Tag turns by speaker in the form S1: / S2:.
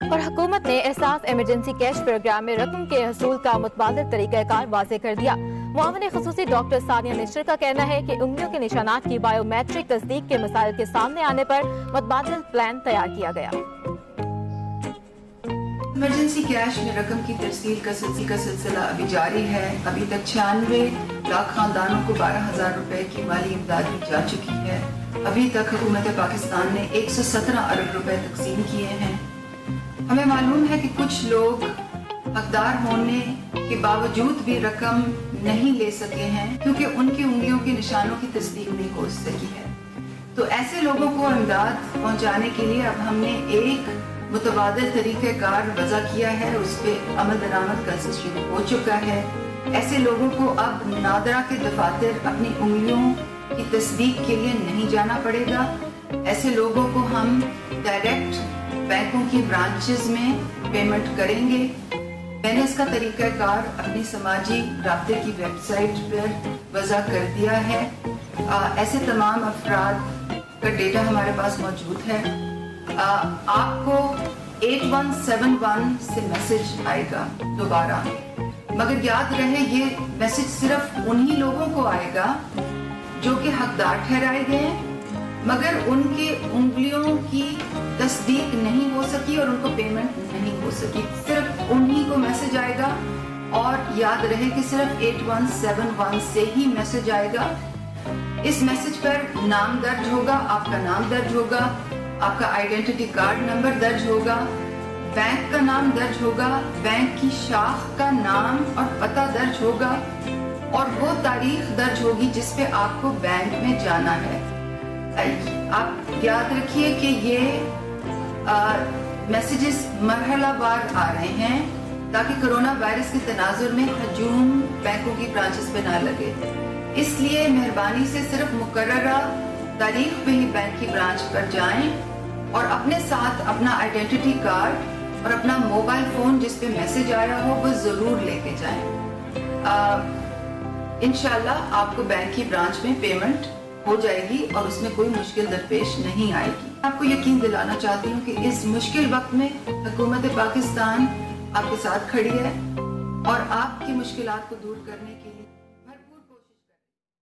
S1: اور حکومت نے احساس ایمرجنسی کیش پروگرام میں رقم کے حصول کا متبادل طریقہ کار واضح کر دیا۔ معاون خصوصی ڈاکٹر ثانیہ نشتر کا کہنا ہے کہ انگلیوں کے نشانات کی بائیو میٹرک تصدیق کے مسائل کے سامنے آنے پر متبادل پلان تیار کیا گیا۔
S2: ایمرجنسی کیش میں رقم کی ترسیل کا سلسلہ ابھی جاری ہے۔ ابھی تک 96 لاکھ خاندانوں کو 12,000 روپے کی مالی امداد دی جا چکی ہے۔ ابھی تک حکومت پاکستان نے 117 ارب روپے تقسیم کیے ہیں۔ ہمیں معلوم ہے کہ کچھ لوگ حقدار ہونے کے باوجود بھی رقم نہیں لے سکے ہیں کیونکہ ان کی انگلیوں کے نشانوں کی تصدیق نہیں ہو سکی ہے۔ تو ایسے لوگوں کو امداد پہنچانے کے لیے اب ہم نے ایک متبادل طریقہ کار وضع کیا ہے، اس پہ عمل درآمد کل سے شروع ہو چکا ہے۔ ایسے لوگوں کو اب نادرا کے دفاتر اپنی انگلیوں کی تصدیق کے لیے نہیں جانا پڑے گا۔ ایسے لوگوں کو ہم ڈائریکٹ بینکوں کی برانچز میں پیمنٹ کریں گے۔ میں نے اس کا طریقہ کار اپنی سماجی رابطے کی ویب سائٹ پر وضع کر دیا ہے۔ ایسے تمام افراد کا ڈیٹا ہمارے پاس موجود ہے۔ آپ کو 8171 سے میسج آئے گا دوبارہ، مگر یاد رہے یہ میسج صرف انہی لوگوں کو آئے گا جو کہ حقدار ٹھہرائے گئے ہیں مگر ان کے انگلیوں کی تصدیق نہیں ہو سکی اور ان کو پیمنٹ نہیں ہو سکی۔ صرف انہی کو میسج آئے گا اور یاد رہے کہ صرف 8171 سے ہی میسج آئے گا۔ اس میسج پر نام درج ہوگا، آپ کا نام درج ہوگا، آپ کا آئیڈینٹی کارڈ نمبر درج ہوگا، بینک کا نام درج ہوگا، بینک کی شاخ کا نام اور پتہ درج ہوگا اور وہ تاریخ درج ہوگی جس پہ آپ کو بینک میں جانا ہے۔ آپ یاد رکھیے کہ یہ میسیجز مرحلہ وار آ رہے ہیں تاکہ کرونا وائرس کے تناظر میں ہجوم بینکوں کی برانچز پہ نہ لگے۔ اس لیے مہربانی سے صرف مقررہ تاریخ پہ ہی بینک کی برانچ پر جائیں اور اپنے ساتھ اپنا آئیڈینٹی کارڈ اور اپنا موبائل فون جس پہ میسج آیا ہو وہ ضرور لے کے جائیں۔ انشاءاللہ آپ کو بینک کی برانچ میں پیمنٹ ہو جائے گی اور اس میں کوئی مشکل درپیش نہیں آئے گی۔ آپ کو یقین دلانا چاہتی ہوں کہ اس مشکل وقت میں حکومت پاکستان آپ کے ساتھ کھڑی ہے اور آپ کی مشکلات کو دور کرنے کے لیے